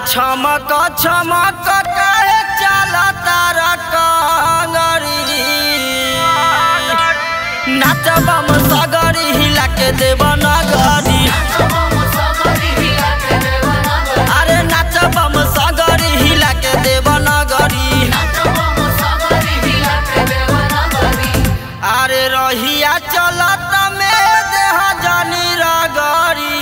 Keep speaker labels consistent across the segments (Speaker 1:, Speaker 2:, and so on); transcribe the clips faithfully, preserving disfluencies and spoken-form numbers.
Speaker 1: छमक छमक कहे चला तारा कांगरी नाचबम सगरी हिला के देव नगरी अरे नाचबम सगरी हिला के देव नगरी अरे रहिया चलत में देह जानी रगरी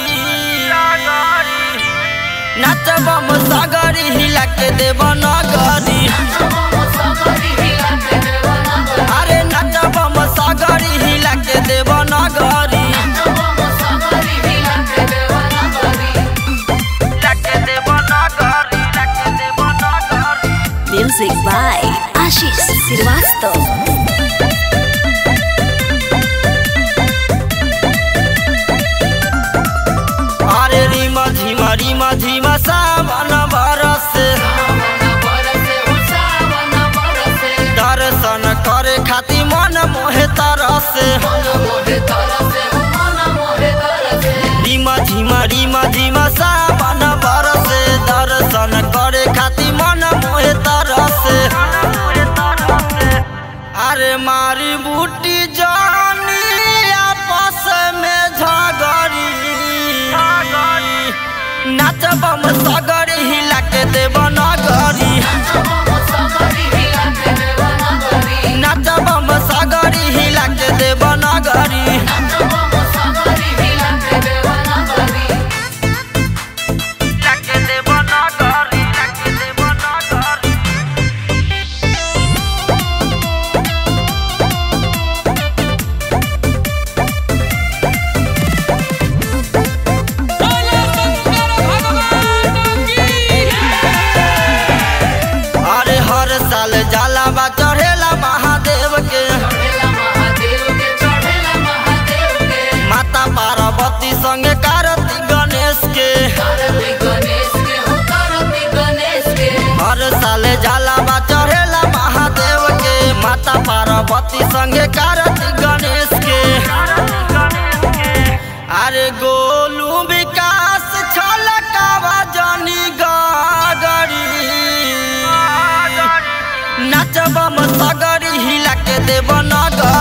Speaker 1: नाचबम सगरी हिला के देव नगरी अरे नाचबम सगरी हिला के देव नगरी
Speaker 2: Music by Ashish Srivastava.
Speaker 1: अरे रीमा झीमा रीमा झीमा सावन बरसे दर्शन करे खातिर मन मोहे तरसे रीमा झीमा रीमा झीमा सावन बरसे दर्शन करे खातिर मन मोहे तरसे अरे मारी बूटी जानी आपस में झगड़ी नाचबम सगरी हिला के देव नगरी नाचबम सगरी हिला के देव नगरी साल जाला बा चढ़ेला महादेव के माता पार्वती संगे कार्तिक गणेश के हर साल जाला बा चढ़ेला महादेव के माता पार्वती संगे कार्तिक गणेश के अरे गोलू विकास छलकावा जानी गगरी नाचबम सगरी हिला के देव नगरी।